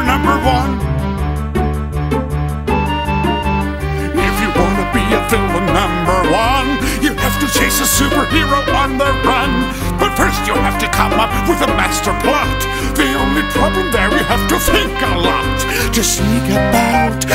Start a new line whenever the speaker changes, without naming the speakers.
number one. If you wanna be a villain number one, you have to chase a superhero on the run. But first you have to come up with a master plot. The only problem there, you have to think a lot to sneak about